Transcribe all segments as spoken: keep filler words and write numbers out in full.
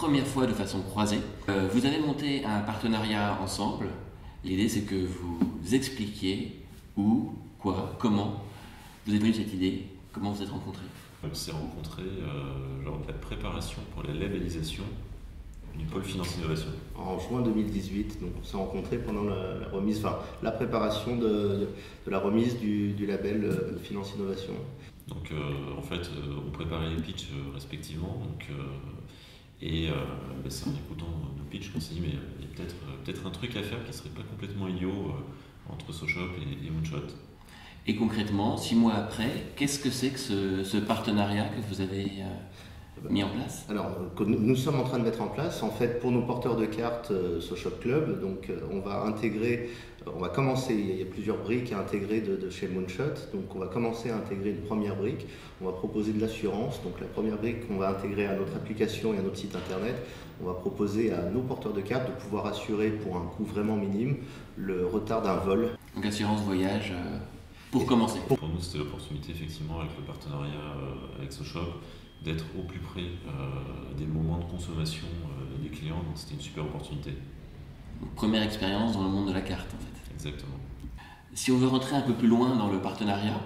première fois de façon croisée. Euh, vous avez monté un partenariat ensemble. L'idée, c'est que vous expliquiez où, quoi, comment vous est venue cette idée, comment vous êtes rencontrés. On s'est rencontrés euh, lors de la préparation pour la labellisation du pôle Finance Innovation. En juin deux mille dix-huit, donc on s'est rencontrés pendant la, la remise, enfin la préparation de, de, de la remise du, du label euh, Finance Innovation. Donc euh, en fait, euh, on préparait les pitchs euh, respectivement. Donc, euh, et euh, bah, c'est en écoutant nos pitchs qu'on s'est dit mais il y a peut-être euh, peut-être un truc à faire qui serait pas complètement idiot euh, entre SoShop et, et Moonshot. Et concrètement, six mois après, qu'est-ce que c'est que ce, ce partenariat que vous avez euh, mis en place? Alors, que nous, nous sommes en train de mettre en place, en fait, pour nos porteurs de cartes euh, SoShop Club, donc euh, on va intégrer, euh, on va commencer, il y a plusieurs briques à intégrer de, de chez Moonshot, donc on va commencer à intégrer une première brique, on va proposer de l'assurance, donc la première brique qu'on va intégrer à notre application et à notre site internet, on va proposer à nos porteurs de cartes de pouvoir assurer pour un coût vraiment minime le retard d'un vol. Donc assurance voyage euh, pour commencer. Pour nous, c'était l'opportunité effectivement avec le partenariat euh, avec SoShop d'être au plus près euh, des moments de consommation euh, des clients, donc c'était une super opportunité. Donc, première expérience dans le monde de la carte en fait. Exactement. Si on veut rentrer un peu plus loin dans le partenariat,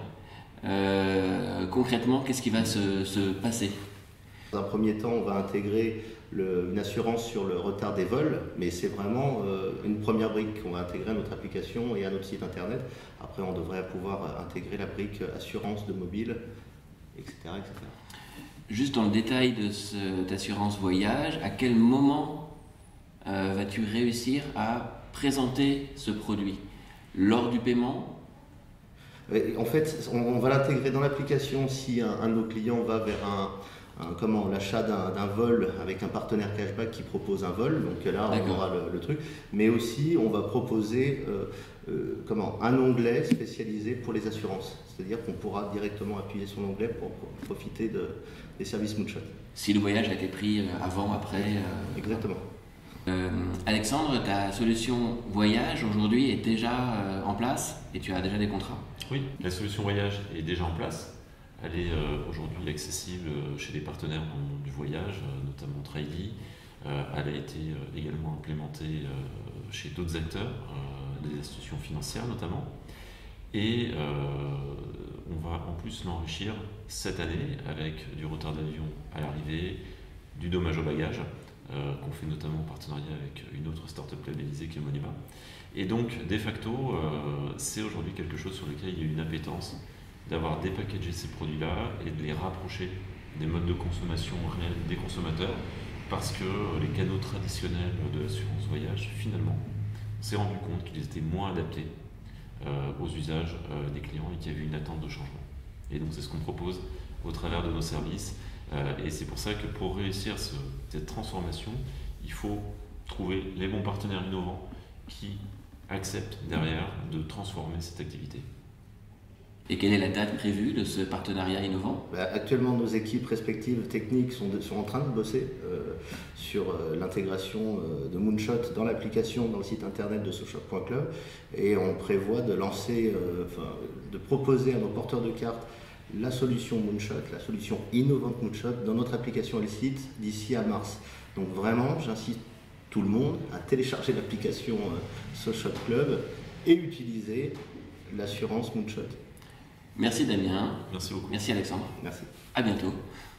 euh, concrètement, qu'est-ce qui va se, se passer? Dans un premier temps, on va intégrer le, une assurance sur le retard des vols, mais c'est vraiment euh, une première brique qu'on va intégrer à notre application et à notre site internet. Après, on devrait pouvoir intégrer la brique assurance de mobile, et cetera, et cetera. Juste dans le détail de cette assurance voyage, à quel moment euh, vas-tu réussir à présenter ce produit? Lors du paiement? En fait, on, on va l'intégrer dans l'application si un, un de nos clients va vers un, un, comment, l'achat d'un, d'un vol avec un partenaire cashback qui propose un vol, donc là on D'accord. aura le, le truc, mais aussi on va proposer euh, euh, comment, un onglet spécialisé pour les assurances, c'est-à-dire qu'on pourra directement appuyer sur l'onglet pour, pour profiter de, des services Moonshot. Si le voyage a été pris avant, après euh... Exactement. Euh, Alexandre, ta solution voyage aujourd'hui est déjà euh, en place et tu as déjà des contrats? Oui, la solution voyage est déjà en place. Elle est euh, aujourd'hui accessible chez des partenaires dans le monde du voyage, euh, notamment Traily. Euh, elle a été euh, également implémentée euh, chez d'autres acteurs, euh, des institutions financières notamment. Et euh, on va en plus l'enrichir cette année avec du retard d'avion à l'arrivée, du dommage au bagage, euh, qu'on fait notamment en partenariat avec une autre start-up labellisée qui est Monima. Et donc, de facto, euh, c'est aujourd'hui quelque chose sur lequel il y a une appétence d'avoir dépackagé ces produits-là et de les rapprocher des modes de consommation réels des consommateurs, parce que les canaux traditionnels de l'assurance voyage, finalement, on s'est rendu compte qu'ils étaient moins adaptés euh, aux usages euh, des clients et qu'il y avait une attente de changement. Et donc, c'est ce qu'on propose au travers de nos services. Euh, et c'est pour ça que pour réussir ce, cette transformation, il faut trouver les bons partenaires innovants qui acceptent derrière de transformer cette activité. Et quelle est la date prévue de ce partenariat innovant? Bah, actuellement, nos équipes respectives techniques sont, de, sont en train de bosser euh, sur euh, l'intégration euh, de Moonshot dans l'application, dans le site internet de SoShop point club, et on prévoit de lancer, euh, enfin, de proposer à nos porteurs de cartes la solution Moonshot, la solution innovante Moonshot dans notre application et le site d'ici à mars. Donc vraiment, j'incite tout le monde à télécharger l'application euh, SoShop Club et utiliser l'assurance Moonshot. Merci Damien. Merci beaucoup. Merci Alexandre. Merci. À bientôt.